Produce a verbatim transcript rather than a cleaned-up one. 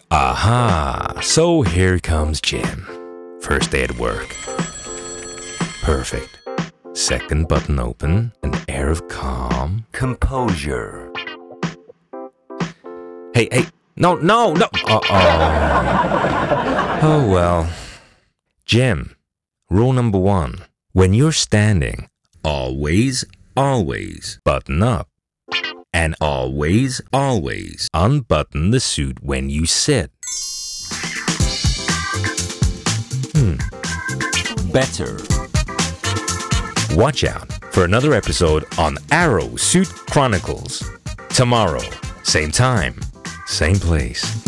Aha! So here comes Jim. First day at work. Perfect. Second button open, an air of calm. Composure. Hey, hey, no, no, no! Uh-oh. Oh, well. Jim, rule number one. When you're standing, Always, always. button up. And always, always. Unbutton the suit when you sit. Hmm. Better. Watch out for another episode on Arrow Suit Chronicles. Tomorrow, same time, same place.